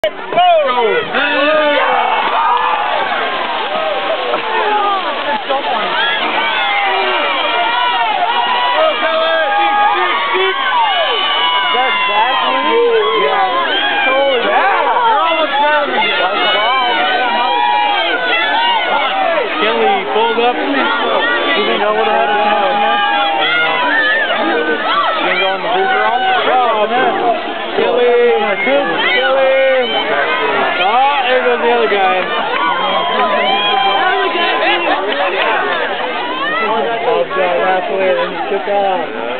Up. You think I would have had a chance in there? You think go in the freezer roll? Oh, man. Killy. Oh, there goes the other guy. Oh, God, halfway, and he took off.